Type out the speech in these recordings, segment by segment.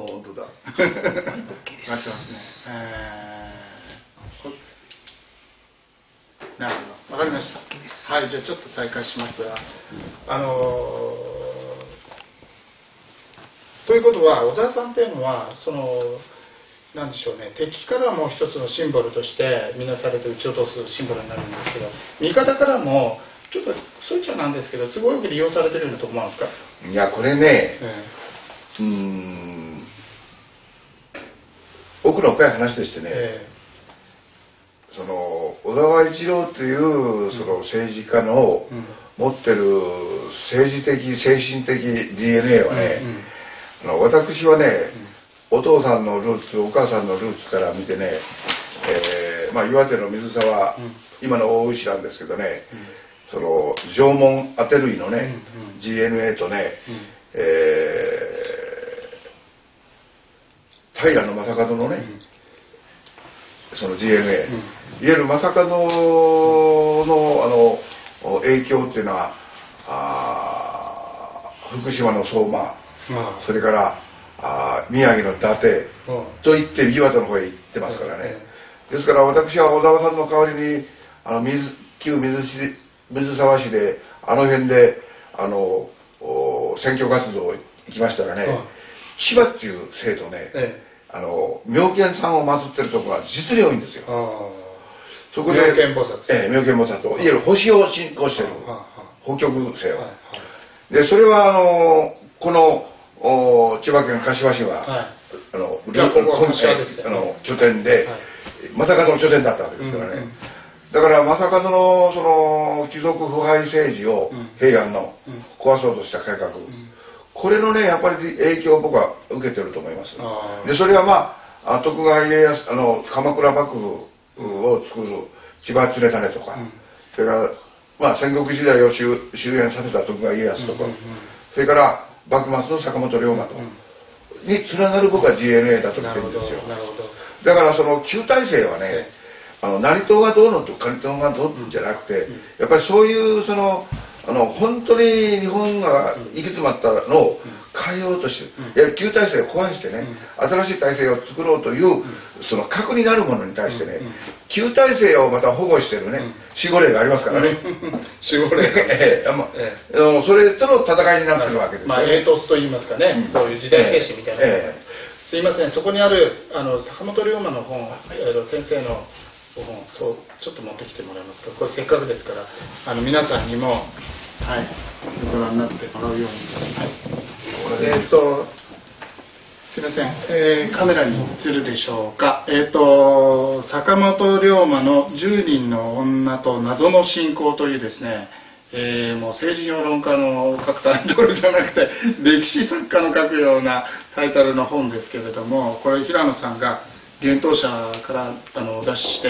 本当だ。 OK です。 なってますね。なるほど、わかりました。はい、じゃあちょっと再開しますが、ということは小沢さんっていうのはなんでしょうね、敵からも一つのシンボルとして見なされて撃ち落とすシンボルになるんですけど、味方からもちょっとそういっちゃなんですけど都合よく利用されてるようなところなんですか？ いやこれね、奥の深い話でしてね、その小沢一郎というその政治家の持ってる政治的精神的 DNA はね、私はね、お父さんのルーツお母さんのルーツから見てね、岩手の水沢、今の大牛なんですけどね、その縄文アテ類のね、DNA とね、平将門のね、その DNA、いわゆる将門の影響っていうのは福島の相馬、それから宮城の伊達といって岩手の方へ行ってますからね。ですから私は小沢さんの代わりに旧水沢市で辺で選挙活動行きましたらね、千葉っていう生徒ね、妙見さんを祀ってるところが実に多いんですよ。そこで妙見菩薩、 妙見菩薩、いわゆる星を信仰してる北極星を。でそれはこの千葉県柏市は拠点で正門の拠点だったわけですからね。だから正門のその貴族腐敗政治を平安の壊そうとした改革、これのねやっぱり影響を僕は受けてると思います。でそれは徳川家康鎌倉幕府を作る千葉常胤とか、それから戦国時代を終焉させた徳川家康とか、それから幕末の坂本龍馬とにつながる僕は DNA だと言ってるんですよ。だからその旧体制はね、何党がどうのとか党がどうじゃなくて、やっぱりそういう本当に日本が行き詰まったのを変えようとしてる、旧体制を壊してね、新しい体制を作ろうというその核になるものに対してね、旧体制をまた保護してるね、守護霊がありますからね。 守護霊それとの戦いになってるわけですよね。 エイトスと言いますかね、そういう時代精神みたいな。すいません、そこにある坂本龍馬の本、先生の本、そうちょっと持ってきてもらえますか。これせっかくですから皆さんにもご覧になってもらうように。すいません、カメラに映るでしょうか。坂本龍馬の10人の女と謎の信仰というですね、もう政治評論家の書くタイトルじゃなくて歴史作家の書くようなタイトルの本ですけれども、これ平野さんが幻冬舎からお出しして、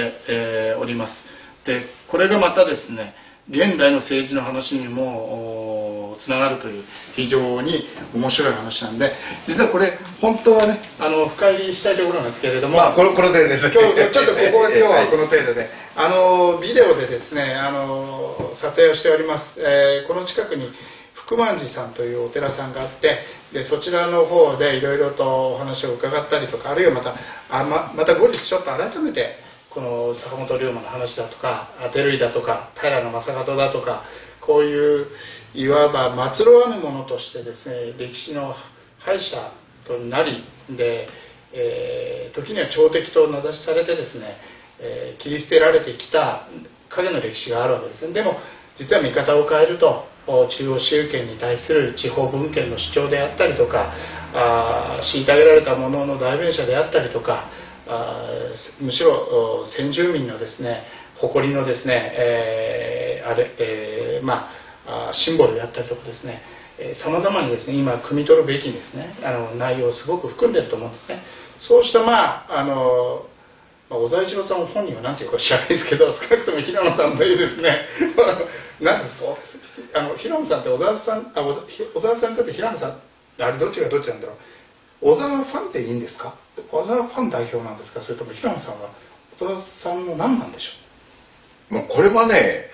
おります。でこれがまたですね、現代の政治の話にもつながるという非常に面白い話なんで、実はこれ本当はね深入りしたいところなんですけれども、 この程度で今日ちょっと今日はこの程度でビデオでですね撮影をしております。この近くに福満寺さんというお寺さんがあって、でそちらの方でいろいろとお話を伺ったりとか、あるいはまた後日ちょっと改めてこの坂本龍馬の話だとか照井だとか平将門だとか、こういういわば末路あるものとしてですね、歴史の敗者となりで、時には朝敵と名指しされてですね、切り捨てられてきた影の歴史があるわけですね。でも実は見方を変えると中央集権に対する地方分権の主張であったりとか、虐げられた者の代弁者であったりとか、むしろ先住民のですね誇りのですね、シンボルであったりとかですね、さまざまにですね今汲み取るべきですね内容をすごく含んでいると思うんですね。そうした小沢一郎さん本人は何ていうか知らないですけど、少なくとも平野さんというですね何ですか、平野さんって小沢さんかって平野さん、あれどっちがどっちなんだろう。小沢ファンっていいんですか。小沢ファン代表なんですか、それとも平野さんは小沢さんの何なんでしょう。 もうこれはね、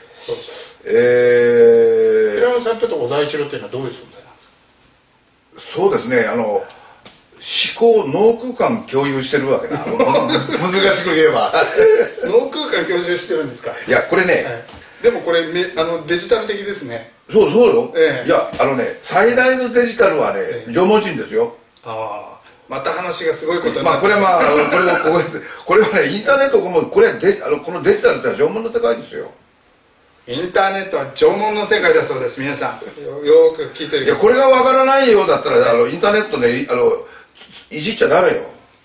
平野さんにとって小沢一郎というのはどういう存在なんですか。 そうですね、 思考脳空間共有してるわけだ。難しく言えば脳空間共有してるんですか。 いやこれね、 はい、でもこれデジタル的ですね。 そうよ、いや最大のデジタルはね、縄文人ですよ。 ああ、また話がすごいことになって、これはね、インターネットもこのデジタルって縄文の世界ですよ。 インターネットは縄文の世界だそうです。皆さんよく聞いてる。 いやこれがわからないようだったらインターネットねいじっちゃダメよ。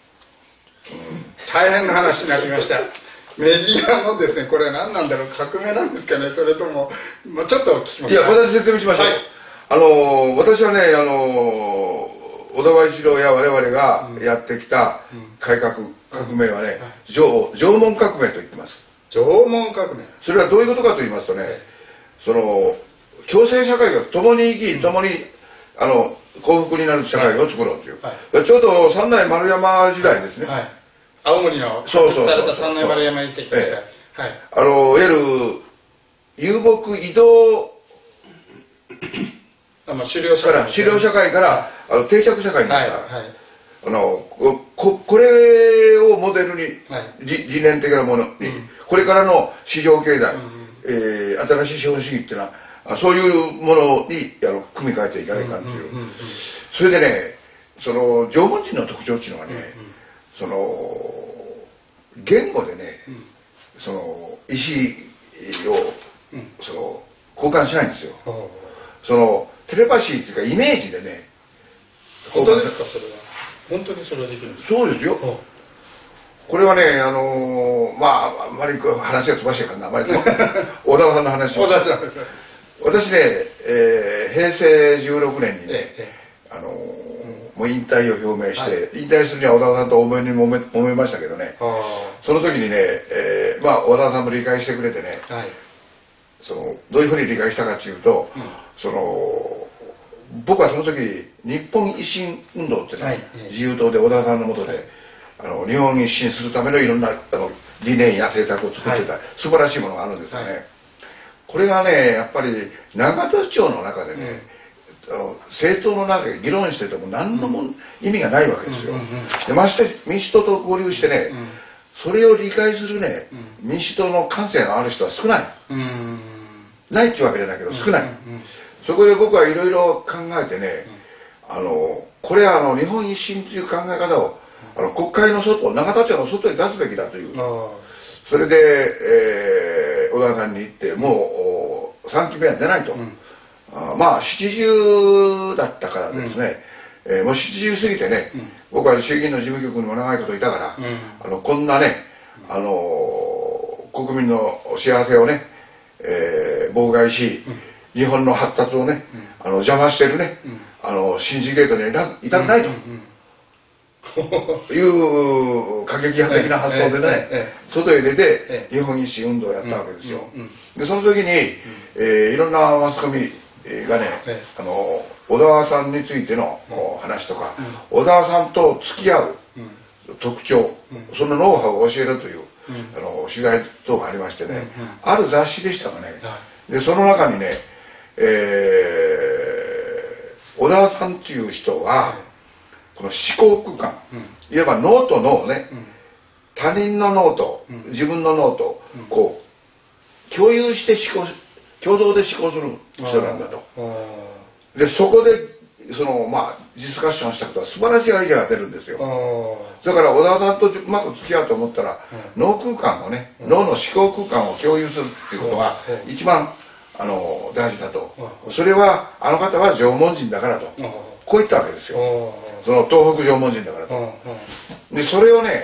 大変な話になりました。メディアのですね、これは何なんだろう、革命なんですかね、それとも、ちょっと聞きます。 いや、私説明しましょう。はい、私はね、小田原一郎や我々がやってきた改革、革命はね、縄文革命と言ってます。 縄文革命。 それはどういうことかと言いますとね、共生社会が共に生き、共に幸福になる社会を作ろうという。ちょうど三内丸山時代ですね。 青森の発掘された三内丸山遺跡でした。 いわゆる遊牧移動狩猟社会から定着社会になった。これをモデルに、理念的なものに、これからの市場経済、新しい資本主義っていうのはそういうものに組み替えていかないかっていう。それでね、縄文人の特徴っていうのはね、言語でね、意思を交換しないんですよ。テレパシーっていうかイメージでね。 本当ですか、それは。本当にそれはできるんですか。 そうですよ。これはね、あんまり話が飛ばしてるからな、あまり小田さんの話を。私ね、平成16年にね、もう引退を表明して、引退するには小田さんと大目に揉めましたけどね、その時にね、小田さんも理解してくれてね、どういうふうに理解したかっていうと、僕はその時日本維新運動ってね、自由党で小田さんの下で日本一新するためのいろんな理念や政策を作ってた素晴らしいものがあるんですよね。これがねやっぱり長門町の中でね、政党の中で議論してても何の意味がないわけですよ。でまして民主党と合流してね、それを理解するね、民主党の感性のある人は少ない。ないっていうわけじゃないけど少ない。そこで僕はいろいろ考えてね、これは日本一新という考え方を国会の外、永田町の外へ出すべきだという。それで、小田さんに言って、もう3期目は出ないと。70だったからですね、もう70過ぎてね、僕は衆議院の事務局にも長いこといたから、こんなね、国民の幸せをね、妨害し、日本の発達をね、邪魔してるね、新次ゲートにいたくないという過激派的な発想でね、外へ出て日本一新運動をやったわけですよ。でその時にいろんなマスコミがね、小田原さんについての話とか、小田原さんと付き合う特徴、そのノウハウを教えるという取材等がありましてね、ある雑誌でしたがね、でその中にね、小田原さんっていう人はこの思考空間、いわば脳と脳ね、他人の脳と自分の脳とこう共有して共同で思考する人なんだと。でそこでディスカッションしたことは素晴らしいアイデアが出るんですよ。だから小田さんとうまく付き合うと思ったら、脳空間をね、脳の思考空間を共有するっていうことが一番大事だと。それはあの方は縄文人だからとこう言ったわけですよ。その東北縄文人だからと。でそれをね